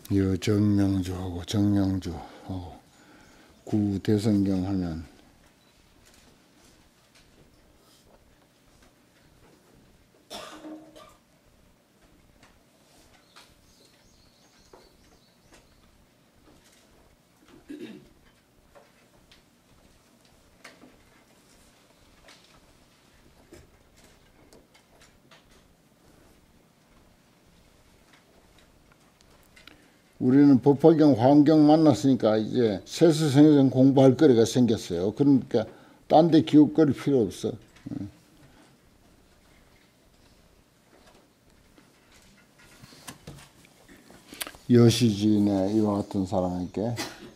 여정명주하고 정명주하고 구대성경 하면 우리는 법화경, 화엄경 만났으니까 이제 세수생생 공부할 거리가 생겼어요. 그러니까 딴 데 기웃거릴 필요 없어. 여시지인의 이와 같은 사람에게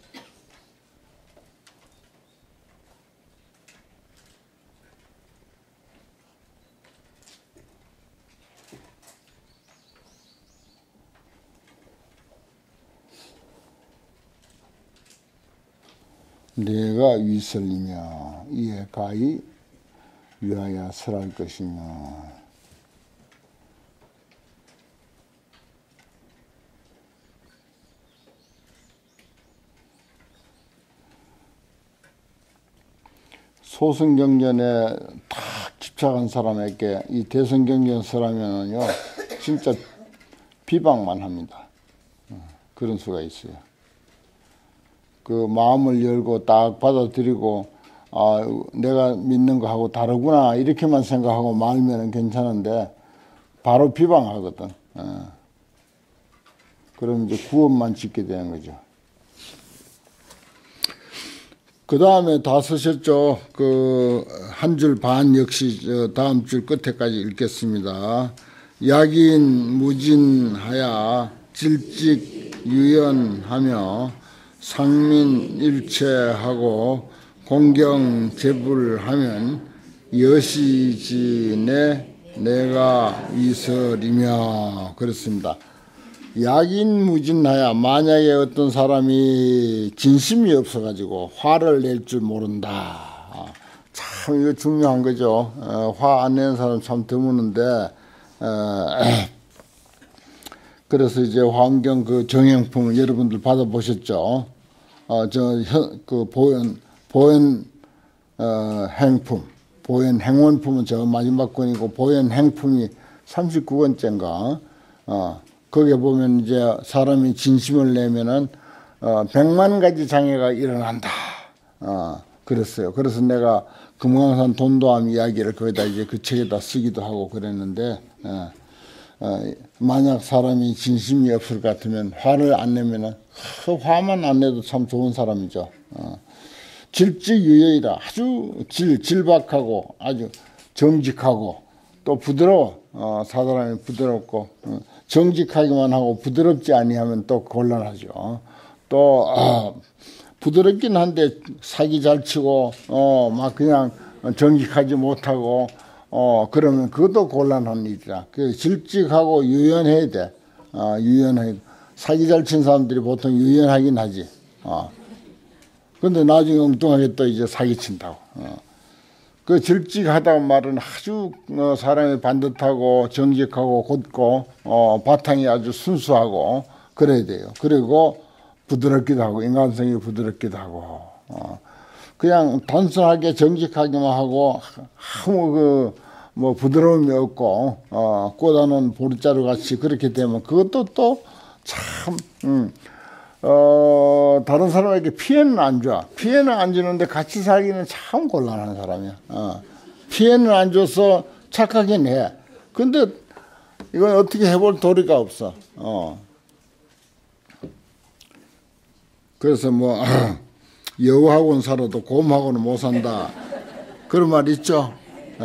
내가 위설이며 이에 가히 위하여 설할 것이며 소승경전에 다 집착한 사람에게 이 대성경전 설하면은요 진짜 비방만 합니다. 그런 수가 있어요. 그 마음을 열고 딱 받아들이고 내가 믿는 거하고 다르구나 이렇게만 생각하고 말면은 괜찮은데 바로 비방하거든. 그럼 이제 구원만 짓게 되는 거죠. 그 다음에 다 쓰셨죠. 그 한 줄 반 역시 다음 줄 끝에까지 읽겠습니다. 약인 무진하야 질직 유연하며 상민일체하고 공경제불하면 여시지내 내가 위설이며 그렇습니다. 약인무진하야 만약에 어떤 사람이 진심이 없어가지고 화를 낼 줄 모른다. 참 이거 중요한 거죠. 화 안 내는 사람 참 드무는데 그래서 이제 화엄경 그 정행품을 여러분들 받아보셨죠? 그 보현 행품, 보현 행원품은 저 마지막 권이고 보현 행품이 39권째인가? 거기에 보면 이제 사람이 진심을 내면은 100만 가지 장애가 일어난다. 그랬어요. 그래서 내가 금강산 돈도함 이야기를 거기다 이제 그 책에다 쓰기도 하고 그랬는데 만약 사람이 진심이 없을 것 같으면 화를 안 내면은 화만 안 내도 참 좋은 사람이죠. 질직유연이라 아주 질박하고 아주 정직하고 또 부드러워. 사람이 부드럽고 정직하기만 하고 부드럽지 아니하면 또 곤란하죠. 또 부드럽긴 한데 사기 잘 치고 막 그냥 정직하지 못하고 그러면 그것도 곤란한 일이라. 그 질직하고 유연해야 돼. 유연해. 사기 잘 친 사람들이 보통 유연하긴 하지. 근데 나중에 엉뚱하게 또 이제 사기 친다고. 그 질직하다는 말은 아주 사람이 반듯하고 정직하고 곧고 바탕이 아주 순수하고 그래야 돼요. 그리고 부드럽기도 하고 인간성이 부드럽기도 하고 그냥 단순하게 정직하기만 하고 아무 뭐 부드러움이 없고 꽂아놓은 보리자루 같이 그렇게 되면 그것도 또 참 다른 사람에게 피해는 안 줘. 피해는 안 주는데 같이 살기는 참 곤란한 사람이야. 피해는 안 줘서 착하긴 해. 근데 이건 어떻게 해볼 도리가 없어. 그래서 뭐 여우하고는 살아도 곰하고는 못 산다. 그런 말 있죠.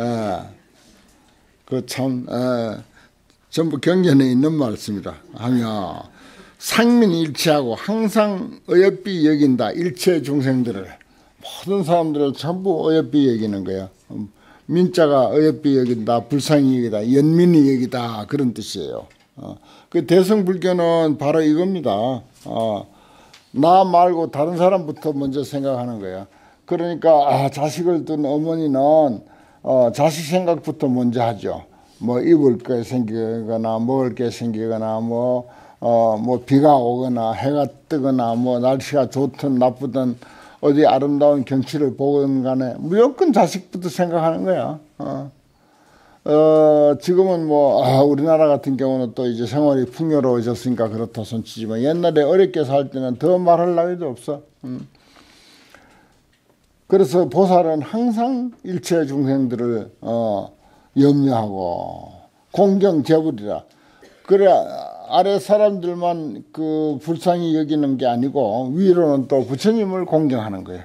그 참 전부 경전에 있는 말씀이라 하며 상민일체하고 항상 어여삐 여긴다. 일체 중생들을 모든 사람들을 전부 어여삐 여기는 거야. 민자가 어여삐 여긴다. 불상이 여기다. 연민이 여기다. 그런 뜻이에요. 그 대성불교는 바로 이겁니다. 나 말고 다른 사람부터 먼저 생각하는 거야. 그러니까 자식을 둔 어머니는 자식 생각부터 먼저 하죠. 뭐 입을 게 생기거나 먹을 게 생기거나 뭐 뭐 비가 오거나 해가 뜨거나 뭐 날씨가 좋든 나쁘든 어디 아름다운 경치를 보건 간에 무조건 자식부터 생각하는 거야. 지금은 뭐 우리나라 같은 경우는 또 이제 생활이 풍요로워졌으니까 그렇다 손치지만 옛날에 어렵게 살 때는 더 말할 나위도 없어. 그래서 보살은 항상 일체 중생들을 염려하고 공경제불이라. 그래 아래 사람들만 그 불쌍히 여기는 게 아니고 위로는 또 부처님을 공경하는 거예요.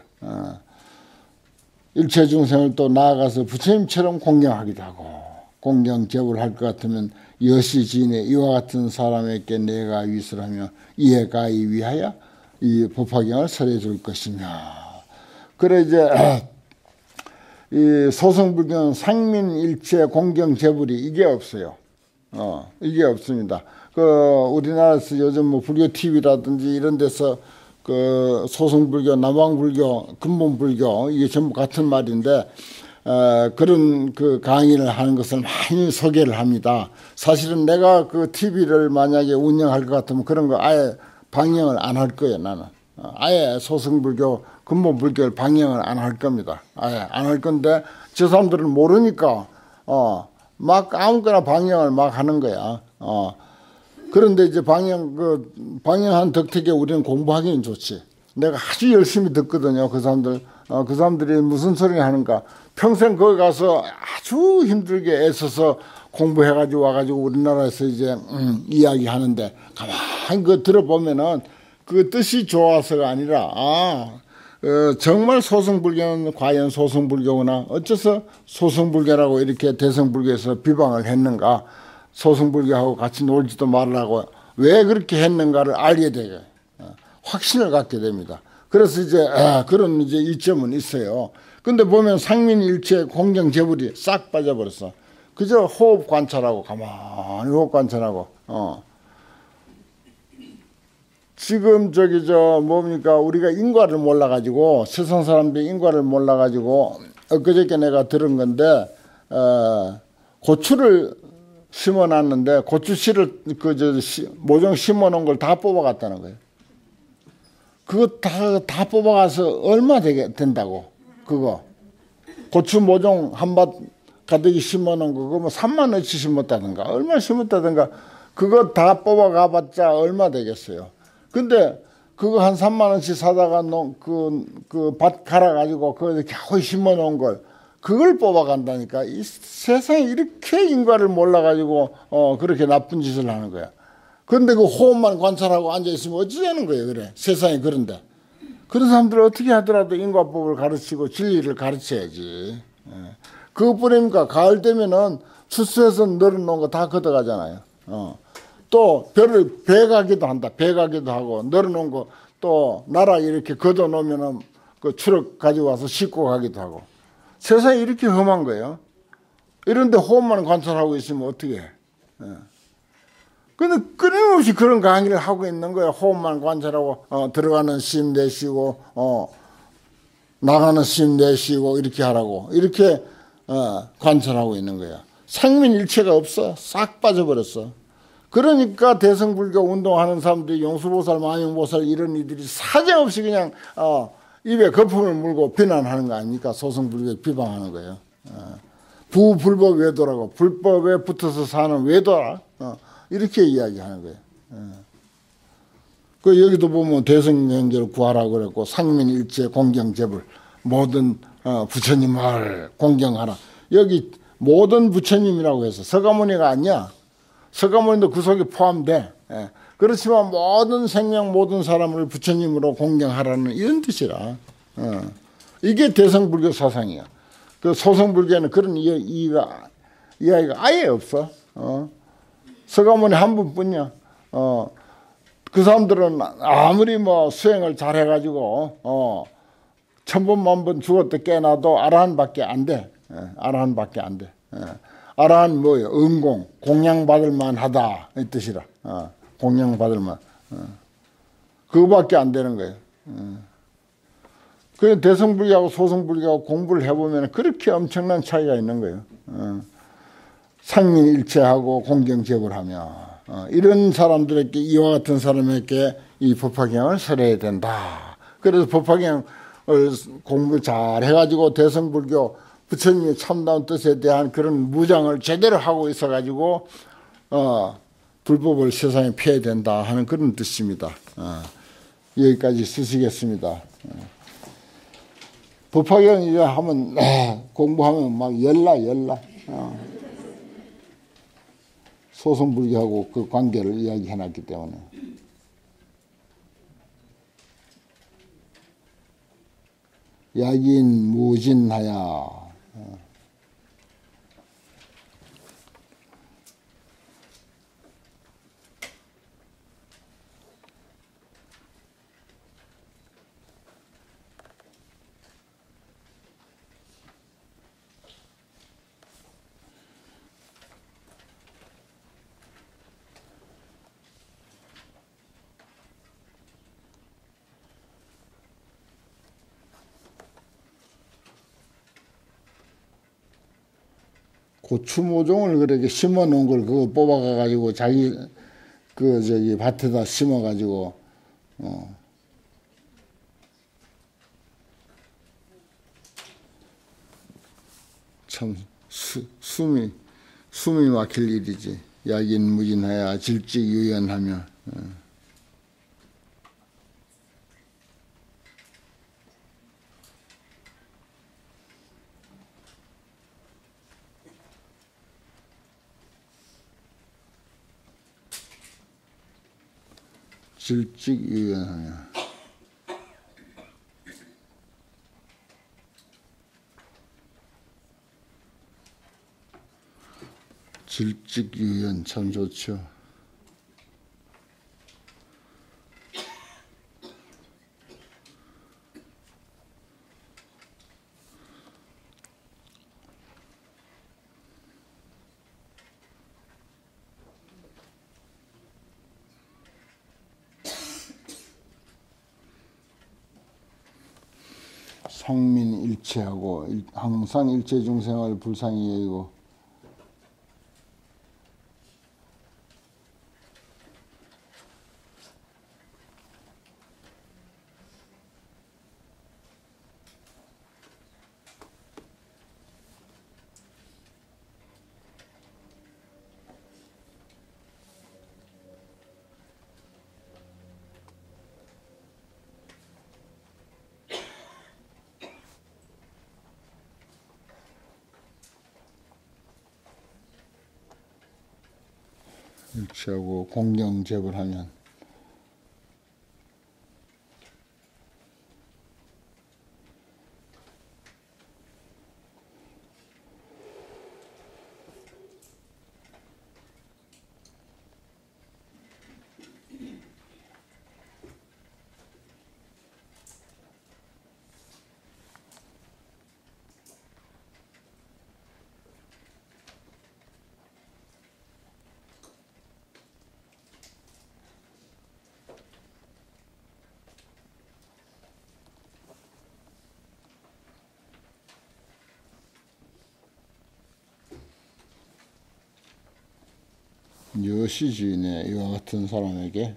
일체 중생을 또 나아가서 부처님처럼 공경하기도 하고, 공경제불할 것 같으면 여시지인에 이와 같은 사람에게 내가 위설하며 이에 가히 위하여 이 법화경을 설해 줄 것이며. 그래 이제 이 소승불교는 상민일체 공경제불이 이게 없어요. 이게 없습니다. 그 우리나라에서 요즘 뭐 불교 TV라든지 이런 데서 그 소승불교, 남왕불교, 근본불교 이게 전부 같은 말인데 그런 그 강의를 하는 것을 많이 소개를 합니다. 사실은 내가 그 TV를 만약에 운영할 것 같으면 그런 거 아예 방영을 안 할 거예요. 나는 아예 소승불교, 근본불교를 방영을 안 할 겁니다. 아예 안 할 건데 저 사람들은 모르니까 막 아무거나 방영을 막 하는 거야. 그런데 이제 방영한 덕택에 우리는 공부하기는 좋지. 내가 아주 열심히 듣거든요. 그 사람들이 무슨 소리 하는가. 평생 거기 가서 아주 힘들게 애써서 공부해가지고 와가지고 우리나라에서 이제 이야기하는데 가만히 그 들어보면은 그 뜻이 좋아서가 아니라 정말 소승불교는 과연 소승불교구나. 어째서 소승불교라고 이렇게 대승불교에서 비방을 했는가. 소승불교하고 같이 놀지도 말라고 왜 그렇게 했는가를 알게 되게 확신을 갖게 됩니다. 그래서 이제 그런 이제 이점은 있어요. 근데 보면 상민일체 공경제불이 싹 빠져버렸어. 그저 호흡 관찰하고 가만히 호흡 관찰하고 지금 뭡니까 우리가 인과를 몰라가지고 세상 사람들이 인과를 몰라가지고 엊그저께 내가 들은 건데 고추를 심어놨는데 고추씨를 모종 심어놓은 걸 다 뽑아갔다는 거예요. 그거 다 뽑아가서 얼마 된다고. 그거 고추 모종 한 밭 가득히 심어놓은 거 그거 뭐 3만 원치 심었다든가 얼마 심었다든가 그거 다 뽑아가봤자 얼마 되겠어요. 근데 그거 한 3만 원치 사다가 그 밭 갈아가지고 거기에 겨우 심어놓은 걸 그걸 뽑아간다니까. 이 세상에 이렇게 인과를 몰라가지고 그렇게 나쁜 짓을 하는 거야. 그런데 그 호흡만 관찰하고 앉아있으면 어찌하는 거예요. 그래 세상에. 그런데 그런 사람들을 어떻게 하더라도 인과법을 가르치고 진리를 가르쳐야지. 그것뿐입니까. 가을 되면은 추수해서 널어놓은 거 다 걷어가잖아요. 또 별을 배가기도 한다. 배가기도 하고 널어놓은 거 또 나라 이렇게 걷어놓으면은 그 추럭 가지고 와서 싣고 가기도 하고. 세상이 이렇게 험한 거예요. 이런데 호흡만 관찰하고 있으면 어떻게 해. 근데 끊임없이 그런 강의를 하고 있는 거예요. 호흡만 관찰하고 들어가는 심 내쉬고 나가는 심 내쉬고 이렇게 하라고. 이렇게 관찰하고 있는 거야. 상민일체가 없어. 싹 빠져버렸어. 그러니까 대승불교 운동하는 사람들이 용수보살, 마용보살 이런 이들이 사정없이 그냥 입에 거품을 물고 비난하는 거 아닙니까? 소승불교 비방하는 거예요. 부불법 외도라고. 불법에 붙어서 사는 외도라. 이렇게 이야기하는 거예요. 그 여기도 보면 대승명제를 구하라고 그랬고 상민일체 공경제불 모든 부처님을 공경하라. 여기 모든 부처님이라고 해서 서가모니가 아니야. 서가모니도 그 속에 포함돼. 그렇지만 모든 생명 모든 사람을 부처님으로 공경하라는 이런 뜻이라. 이게 대승불교 사상이야. 그 소승불교에는 그런 이야기가 아예 없어. 서가모니 한 분뿐이야. 그 사람들은 아무리 뭐 수행을 잘 해가지고 1000번, 10,000번 죽었다 깨나도 아라한밖에 안 돼. 아라한밖에 안 돼. 아라한 뭐예요? 응공, 공양받을 만하다 이 뜻이라. 공양받을 만. 그거밖에 안 되는 거예요. 그 대승불교하고 소승불교하고 공부를 해보면 그렇게 엄청난 차이가 있는 거예요. 상민일체하고 공경제불하며 이런 사람들에게, 이와 같은 사람에게 이 법화경을 설해야 된다. 그래서 법화경을 공부 잘 해가지고 대승불교 부처님의 참다운 뜻에 대한 그런 무장을 제대로 하고 있어가지고 불법을 세상에 피해야 된다 하는 그런 뜻입니다. 여기까지 쓰시겠습니다. 법화경 이제 하면 공부하면 막 열나. 소승불교하고 그 관계를 이야기해놨기 때문에. 약인 무진하야. 고추 모종을 그렇게 심어 놓은 걸 그거 뽑아가 가지고 자기 밭에다 심어 가지고 참 숨이 막힐 일이지. 약인무진하야 질직유연하며. 질직유연하며. 질직유연 참 좋죠. 성민일체하고 항상 일체중생을 불상히 여기고 일체하고 공경제불하면 여시주인의 이와 같은 사람에게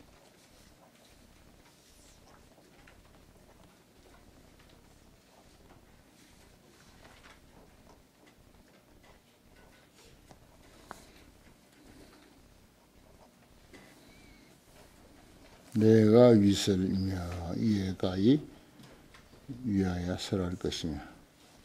내가 위설이며 이해가 위하여 설할 것이며.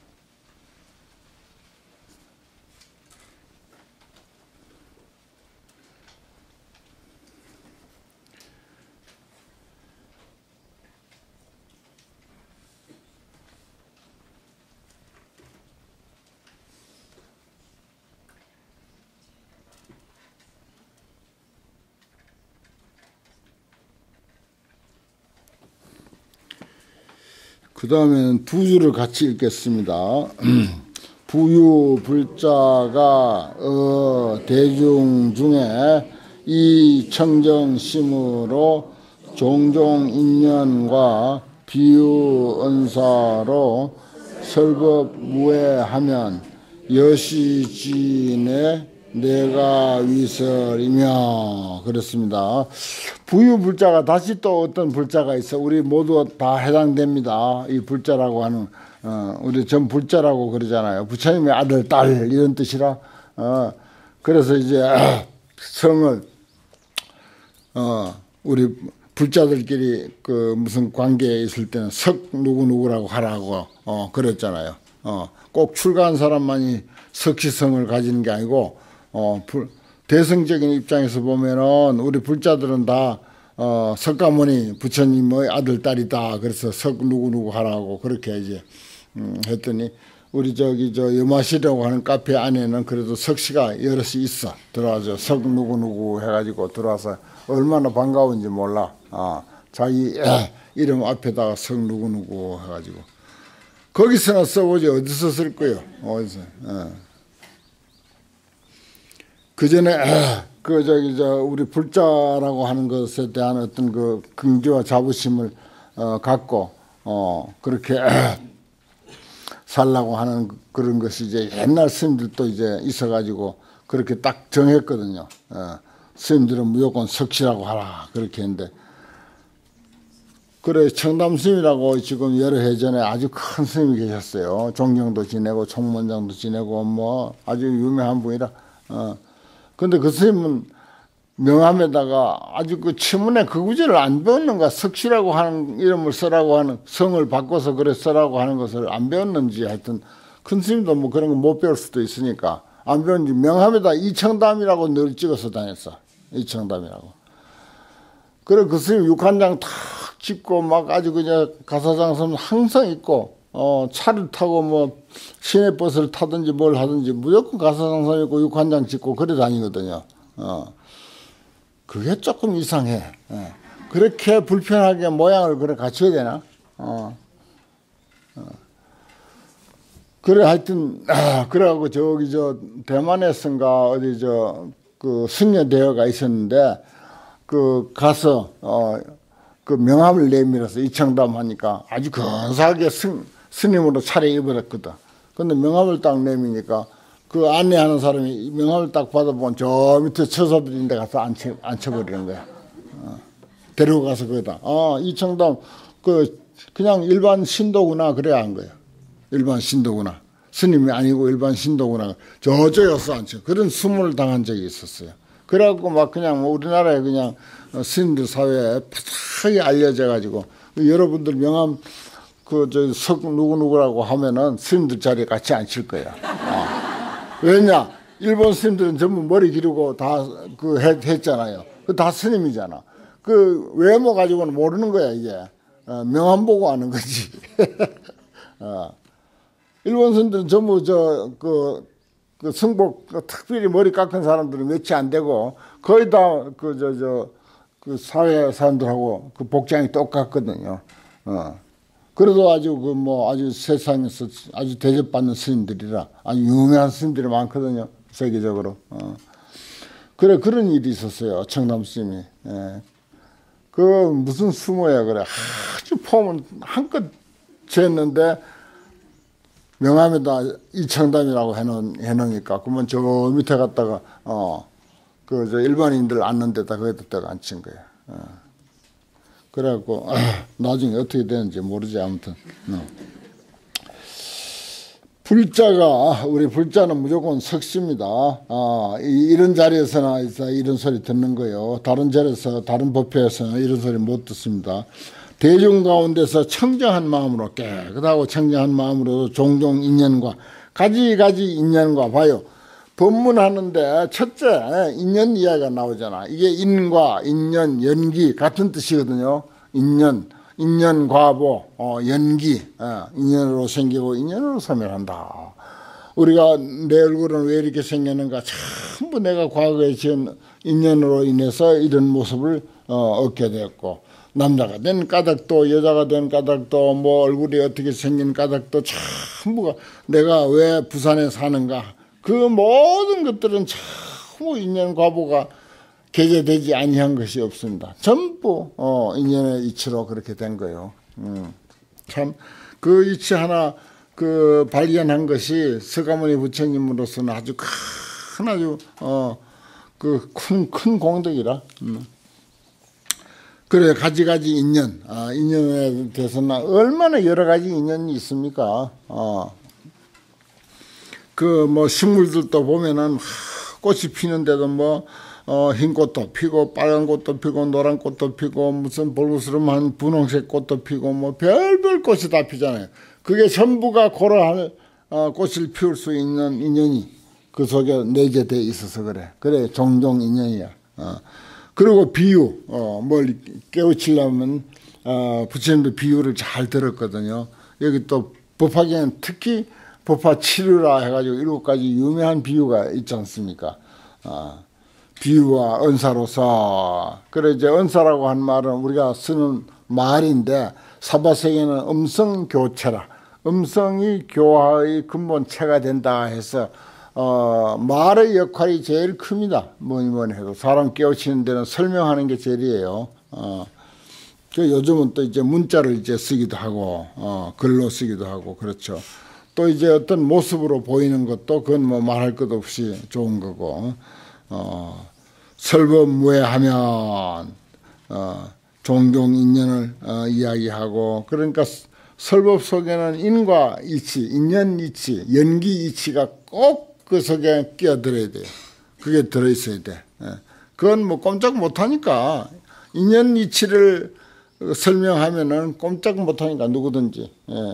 그 다음에는 두 줄을 같이 읽겠습니다. 부유 불자가 대중 중에 이 청정심으로 종종 인연과 비유 언사로 설법 무해하면 여시지인의 내가 위설이며 그렇습니다. 부유불자가 다시 또 어떤 불자가 있어. 우리 모두 다 해당됩니다. 이 불자라고 하는 우리 전 불자라고 그러잖아요. 부처님의 아들, 딸 이런 뜻이라. 그래서 이제 성을 우리 불자들끼리 그 무슨 관계에 있을 때는 석 누구누구라고 하라고 그랬잖아요. 꼭 출가한 사람만이 석시성을 가지는 게 아니고 대승적인 입장에서 보면은 우리 불자들은 다 석가모니 부처님의 아들 딸이다. 그래서 석 누구누구 하라고 그렇게 이제 했더니 우리 저기 저 여마시라고 하는 카페 안에는 그래도 석씨가 여럿이 있어. 들어와서 석 누구누구 해가지고 들어와서 얼마나 반가운지 몰라. 자기 이름 앞에다가 석 누구누구 해가지고 거기서나 써보지 어디서 쓸 거요? 어디서? 그 전에 그 저기 저 우리 불자라고 하는 것에 대한 어떤 그 긍지와 자부심을 갖고 그렇게 살라고 하는 그런 것이 이제 옛날 스님들도 이제 있어가지고 그렇게 딱 정했거든요. 스님들은 무조건 석시라고 하라 그렇게 했는데 그래 청담스님이라고 지금 여러 해 전에 아주 큰 스님이 계셨어요. 종경도 지내고 총무원장도 지내고 뭐 아주 유명한 분이라. 근데 그 스님은 명함에다가 아주 그 치문에 그 구절을 안 배웠는가 석시라고 하는 이름을 쓰라고 하는 성을 바꿔서 그래 쓰라고 하는 것을 안 배웠는지 하여튼 큰 스님도 뭐 그런 거 못 배울 수도 있으니까 안 배웠는지 명함에다 이청담이라고 늘 찍어서 다녔어. 이청담이라고. 그래 그 스님 육한장 탁 짚고 막 아주 그냥 가사장성 항상 있고 차를 타고 뭐 시내버스를 타든지 뭘 하든지 무조건 가사장성 있고 육한장 짚고 그래 다니거든요. 그게 조금 이상해. 그렇게 불편하게 모양을 그래 갖춰야 되나? 그래 하여튼 그래갖고 저기 저 대만에선가 어디 저 그 승려 대회가 있었는데 그 가서 그 명함을 내밀어서 이청담 하니까 아주 근사하게 스님으로 차려입었거든. 근데 명함을 딱 내미니까 그 안내하는 사람이 명함을 딱 받아보면 저 밑에 처사들인 데 가서 앉혀버리는 거야. 데리고 가서 거기다. 이청담 그냥 일반 신도구나 그래야 한 거야. 일반 신도구나. 스님이 아니고 일반 신도구나. 저쪽에 가서 앉혀. 그런 수모를 당한 적이 있었어요. 그래갖고 막 그냥 뭐 우리나라에 그냥 스님들 사회에 파닥하게 알려져 가지고 여러분들 명함 그 석 누구누구라고 하면은 스님들 자리에 같이 앉힐 거야. 왜냐? 일본 스님들은 전부 머리 기르고 다 그 했잖아요. 그 다 스님이잖아. 그 외모 가지고는 모르는 거야 이게. 명함 보고 아는 거지. 일본 스님들은 전부 그 성복 특별히 머리 깎은 사람들은 몇이 안 되고 거의 다 그 사회 사람들하고 그 복장이 똑같거든요. 그래도 아주 그 뭐 아주 세상에서 아주 대접받는 스님들이라 아주 유명한 스님들이 많거든요. 세계적으로. 그래 그런 일이 있었어요. 청남 스님이. 그 무슨 수모야 그래. 아주 폼은 한껏 쟀는데 명함에다 이청담이라고 해놓으니까 그러면 저 밑에 갔다가 그 저 일반인들 앉는 데다 거기다가 앉힌 거야. 그래갖고 나중에 어떻게 되는지 모르지 아무튼. 불자가 우리 불자는 무조건 석시입니다. 이런 자리에서나 이런 소리 듣는 거예요. 다른 자리에서 다른 법회에서는 이런 소리 못 듣습니다. 대중 가운데서 청정한 마음으로 깨끗하고 청정한 마음으로 종종 인연과 가지가지 인연과 봐요. 법문하는데 첫째 인연 이야기가 나오잖아. 이게 인과 인연 연기 같은 뜻이거든요. 인연 과보 연기 인연으로 생기고 인연으로 소멸한다. 우리가 내 얼굴은 왜 이렇게 생겼는가 전부 내가 과거에 지은 인연으로 인해서 이런 모습을 얻게 되었고 남자가 된 까닭도 여자가 된 까닭도 뭐 얼굴이 어떻게 생긴 까닭도 전부가 내가 왜 부산에 사는가 그 모든 것들은 전부 인연 과보가 개재되지 아니한 것이 없습니다. 전부 인연의 이치로 그렇게 된 거예요. 참 그 이치 하나 그 발견한 것이 석가모니 부처님으로서는 아주 큰 큰 아주 그 큰 공덕이라. 그래 가지가지 인연, 인연에 대해서는 얼마나 여러 가지 인연이 있습니까? 그 뭐 식물들도 보면은 꽃이 피는데도 뭐 흰 꽃도 피고 빨간 꽃도 피고 노란 꽃도 피고 무슨 볼그스름한 분홍색 꽃도 피고 뭐 별별 꽃이 다 피잖아요. 그게 전부가 그러한 꽃을 피울 수 있는 인연이 그 속에 내재되어 있어서 그래. 그래 종종 인연이야. 그리고 비유, 뭘 깨우치려면 부처님도 비유를 잘 들었거든요. 여기 또 법화경은 특히 법화 치류라 해가지고 7가지 유명한 비유가 있지 않습니까? 비유와 은사로서. 그래 이제 은사라고 한 말은 우리가 쓰는 말인데 사바세계는 음성교체라. 음성이 교화의 근본체가 된다 해서 말의 역할이 제일 큽니다. 뭐니 해도 사람 깨우치는 데는 설명하는 게 제일이에요. 그 요즘은 또 이제 문자를 이제 쓰기도 하고 글로 쓰기도 하고 그렇죠. 또 이제 어떤 모습으로 보이는 것도 그건 뭐 말할 것 없이 좋은 거고 설법무해하면 종종 인연을 이야기하고 그러니까 설법 속에는 인과 이치, 인연 이치, 연기 이치가 꼭 그 속에 끼어들어야 돼요. 그게 들어있어야 돼. 그건 뭐 꼼짝 못하니까 인연 이치를 설명하면은 꼼짝 못하니까 누구든지.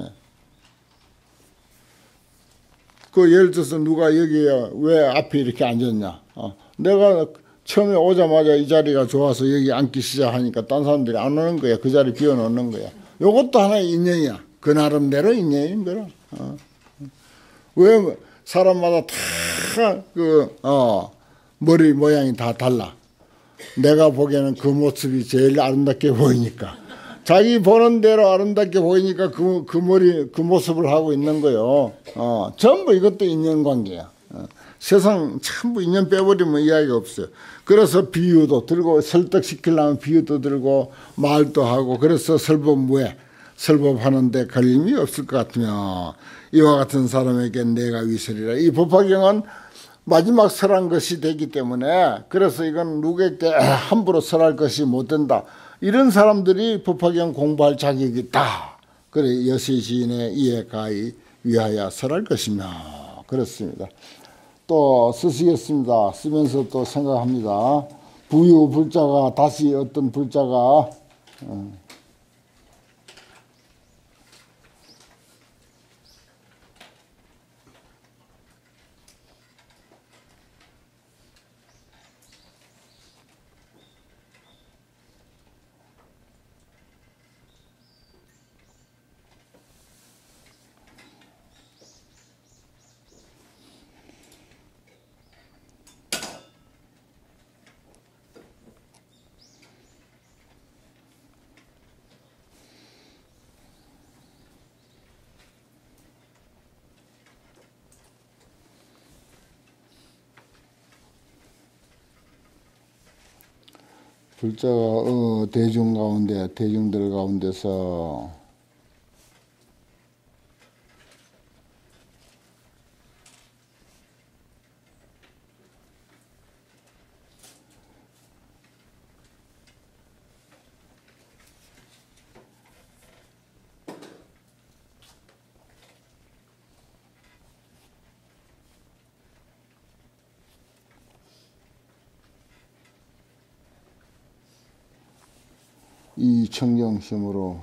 그 예를 들어서 누가 여기에 왜 앞에 이렇게 앉았냐. 내가 처음에 오자마자 이 자리가 좋아서 여기 앉기 시작하니까 딴 사람들이 안 오는 거야. 그 자리 비워놓는 거야. 요것도 하나의 인연이야. 그 나름대로 인연인 거라. 왜 사람마다 다 머리 모양이 다 달라. 내가 보기에는 그 모습이 제일 아름답게 보이니까. 자기 보는 대로 아름답게 보이니까 그 머리, 그 모습을 하고 있는 거요. 전부 이것도 인연관계야. 세상 전부 인연 빼버리면 이야기가 없어요. 그래서 비유도 들고, 설득시키려면 비유도 들고, 말도 하고, 그래서 설법무해. 설법하는데 걸림이 없을 것 같으며, 이와 같은 사람에게 내가 위설이라. 이 법화경은 마지막 설한 것이 되기 때문에, 그래서 이건 누구에게 함부로 설할 것이 못 된다. 이런 사람들이 법화경 공부할 자격이 있다. 그래 여세시인의 이해 가히 위하여 설할 것이며 그렇습니다. 또 쓰시겠습니다. 쓰면서 또 생각합니다. 부유 불자가 다시 어떤 불자가 불자가 대중 가운데 대중들 가운데서 이 청정심으로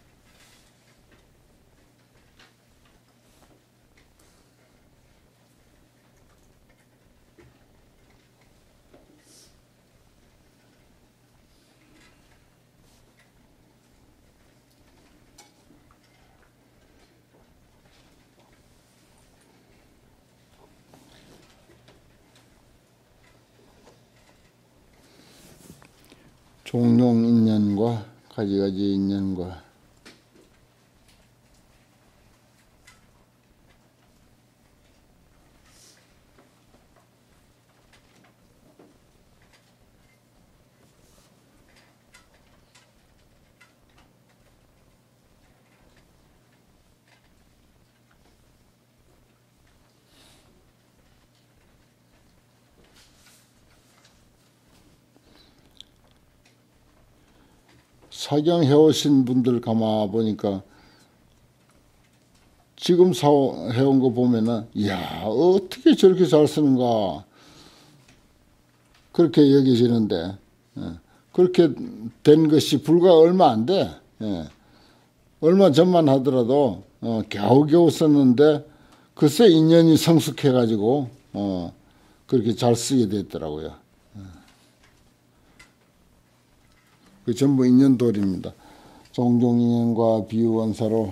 종용 인연과 가지가지 인연과 사경해 오신 분들 가만 보니까 지금 해온 거 보면은, 이야, 어떻게 저렇게 잘 쓰는가. 그렇게 여겨지는데, 그렇게 된 것이 불과 얼마 안 돼. 얼마 전만 하더라도, 겨우겨우 썼는데, 글쎄 인연이 성숙해가지고, 그렇게 잘 쓰게 됐더라고요. 그 전부 인연돌입니다. 종종 인연과 비유원사로,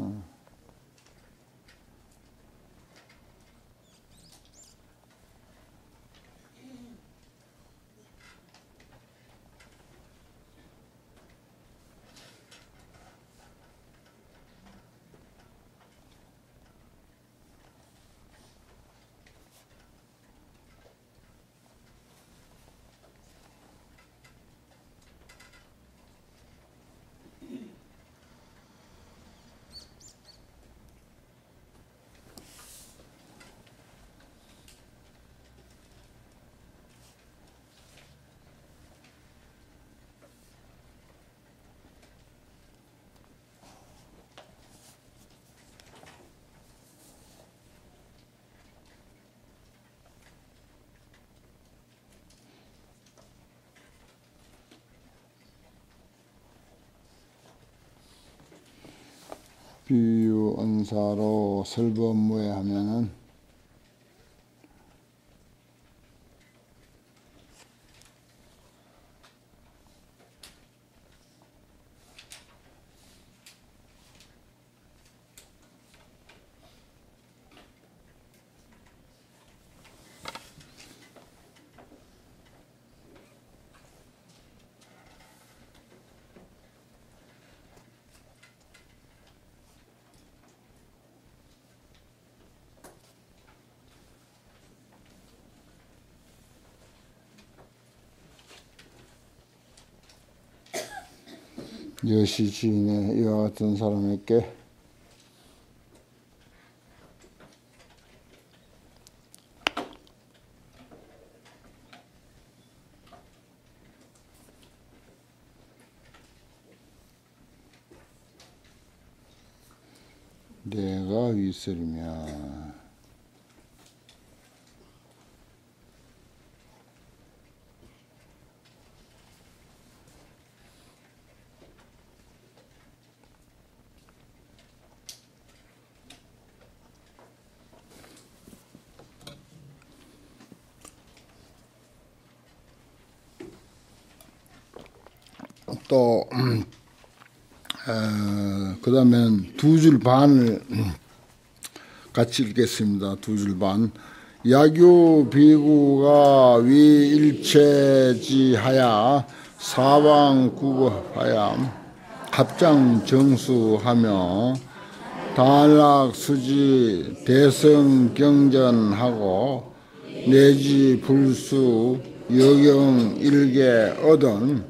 비유언사로 설법무에 하면은 여시 지인의 이와 같은 사람에게 내가 윗설이며 또 그 다음엔 두 줄 반을 같이 읽겠습니다. 두 줄 반. 야규 비구가 위일체지하야 사방구법하야 합장정수하며 단락수지 대성경전하고 내지 불수 여경일계 얻은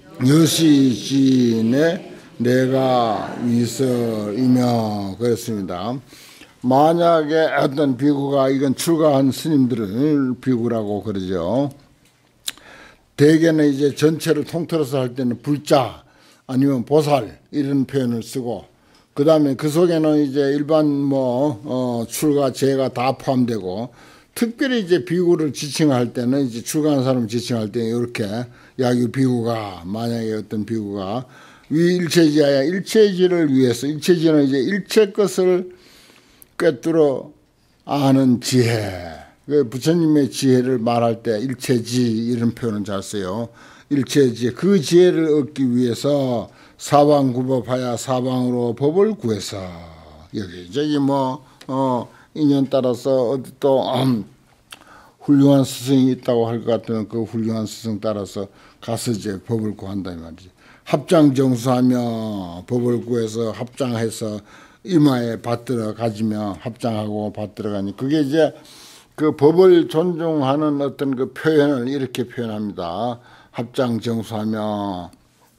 여시지인의 내가 위설이며 그랬습니다. 만약에 어떤 비구가 이건 출가한 스님들을 비구라고 그러죠. 대개는 이제 전체를 통틀어서 할 때는 불자 아니면 보살 이런 표현을 쓰고 그 다음에 그 속에는 이제 일반 출가 제가 다 포함되고 특별히 이제 비구를 지칭할 때는 이제 출가한 사람을 지칭할 때 이렇게 야규 비구가 만약에 어떤 비구가 위일체지하야 일체지를 위해서 일체지는 이제 일체 것을 꿰뚫어 아는 지혜. 부처님의 지혜를 말할 때 일체지 이런 표현을 잘 써요. 일체지 그 지혜를 얻기 위해서 사방구법하야 사방으로 법을 구해서 여기저기 인연 따라서 어디 또 훌륭한 스승이 있다고 할 것 같으면 그 훌륭한 스승 따라서 가서 이제 법을 구한다 이 말이지. 합장정수하며 법을 구해서 합장해서 이마에 받들어 가지며 합장하고 받들어 가니 그게 이제 그 법을 존중하는 어떤 그 표현을 이렇게 표현합니다. 합장정수하며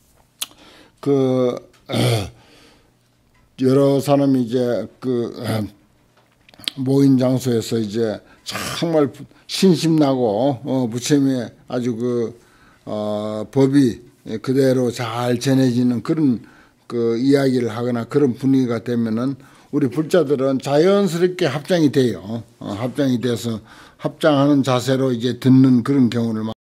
여러 사람이 이제 모인 장소에서 이제 정말 신심나고 부처님의 아주 법이 그대로 잘 전해지는 그런 그 이야기를 하거나 그런 분위기가 되면은 우리 불자들은 자연스럽게 합장이 돼요. 합장이 돼서 합장하는 자세로 이제 듣는 그런 경우를